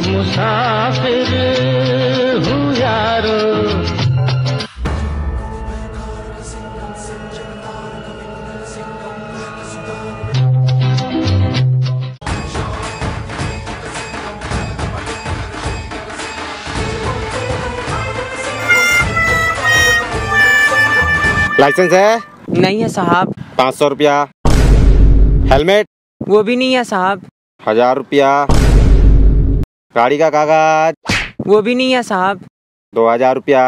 मुसाफिर हूँ यारो। लाइसेंस है? नहीं है साहब। 500 रुपया। हेलमेट? वो भी नहीं है साहब। 1000 रुपया। गाड़ी का कागज? वो भी नहीं है साहब। 2000 रुपया।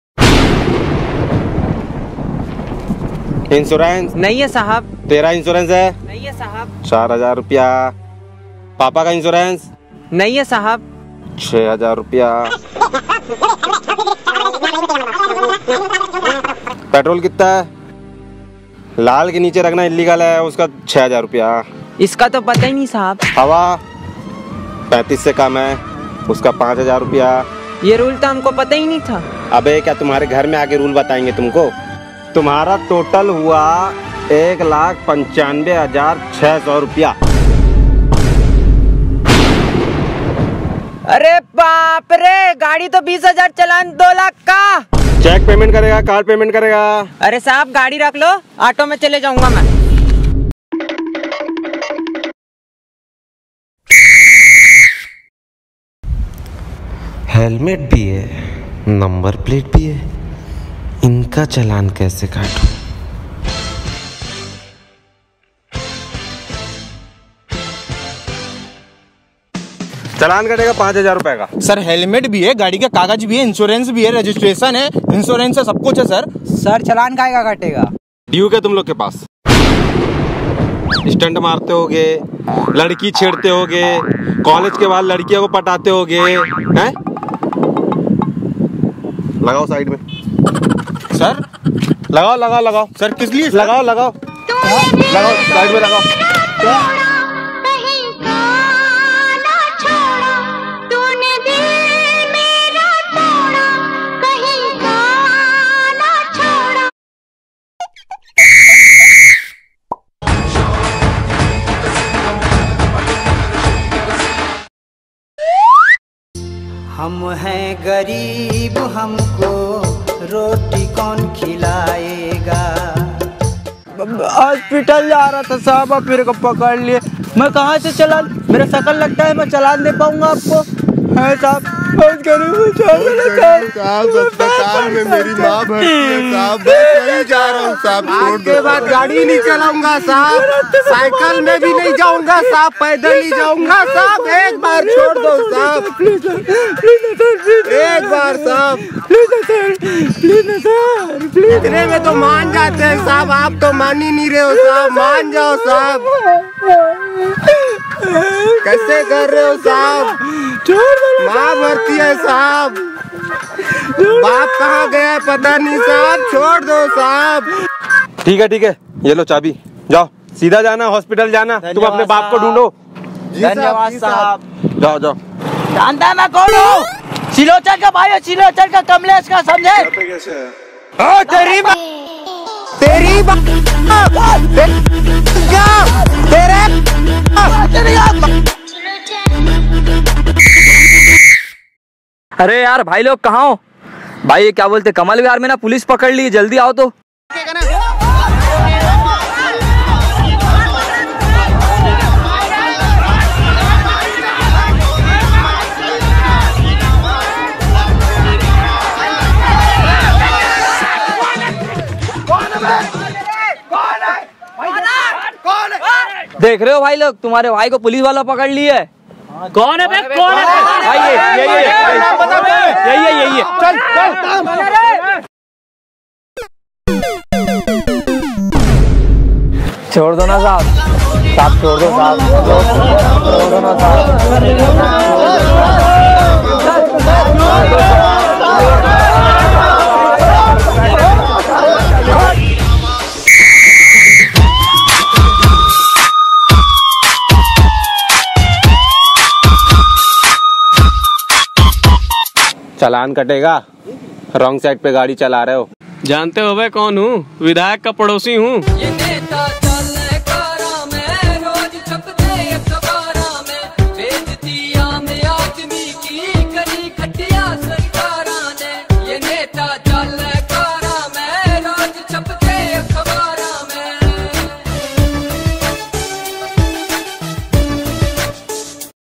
इंश्योरेंस? नहीं है साहब। तेरा इंश्योरेंस है? नहीं है साहब। 4000 रुपया। पापा का इंश्योरेंस? नहीं है साहब। 6000 रुपया। पेट्रोल कितना है? लाल के नीचे रखना इलीगल है, उसका 6000 रुपया। इसका तो पता ही नहीं साहब। हवा 35 से कम है, उसका 5000 रुपया। ये रूल तो हमको पता ही नहीं था। अबे क्या तुम्हारे घर में आके रूल बताएंगे तुमको? तुम्हारा टोटल हुआ 1,95,600 रुपया। अरे बाप रे, गाड़ी तो 20,000 चलान 2 लाख का। चेक पेमेंट करेगा, कार्ड पेमेंट करेगा? अरे साहब गाड़ी रख लो, ऑटो में चले जाऊंगा मैं। हेलमेट भी है, नंबर प्लेट भी है, इनका चालान कैसे काटूं? चालान कटेगा 5000 रुपए का। सर हेलमेट भी है, गाड़ी का कागज भी है, इंश्योरेंस भी है, रजिस्ट्रेशन है, इंश्योरेंस है, सब कुछ है सर। सर चालान काहेगा कटेगा? ड्यू क्या तुम लोग के पास? स्टंट मारते होगे, लड़की छेड़ते होगे, कॉलेज के बाद लड़कियों को पटाते होगे, हैं? लगाओ साइड में। सर लगाओ लगाओ लगाओ। सर किस लिए? लगाओ लगाओ लगाओ साइड में लगाओ। हम हैं गरीब, हमको रोटी कौन खिलाएगा। हॉस्पिटल जा रहा था साहब, आप मेरे को पकड़ लिए। मैं कहाँ से चालान, मेरा शकल लगता है मैं चालान दे पाऊंगा आपको? है साहब, बहुत गरीब हूँ साहब। अस्पताल में मेरी माँ भर्ती है साहब, मैं नहीं जा रहा हूँ साहब। आज के बाद गाड़ी नहीं चलाऊंगा साहब, साइकिल में भी नहीं जाऊंगा साहब, पैदल ही जाऊंगा साहब। एक बार छोड़ दो साहब, प्लीज एक बार साहब, प्लीज सर, प्लीज। इतने में तो मान जाते हैं साहब, आप तो मान ही नहीं रहे हो साहब। मान जाओ साहब। कैसे कर रहे हो साहब? माँ भर्ती है साहब, बाप कहाँ गया पता नहीं साहब, छोड़ दो साहब। ठीक है, ये लो चाबी, जाओ सीधा जाना, हॉस्पिटल जाना। तुम अपने बाप को ढूंढो। धन्यवाद साहब। जाओ जाओ। जानता है मैं कौन हूँ? सिलोचर का भाई है, सिलोचर का कमलेश का, समझे? तेरी बात, तेरी बात, अरे यार भाई लोग कहाँ हो? भाई ये क्या बोलते, कमल विहार में ना पुलिस पकड़ ली, जल्दी आओ तो। देख रहे हो भाई लोग, तुम्हारे भाई को पुलिस वाला पकड़ लिया है। कौन है बे? कौन है? भाई यही है। चल छोड़ दो ना साहब, छोड़ दो साहब, छोड़ दो ना चालान कटेगा, रॉन्ग साइड पे गाड़ी चला रहे हो। जानते हो भाई कौन हूँ? विधायक का पड़ोसी हूँ।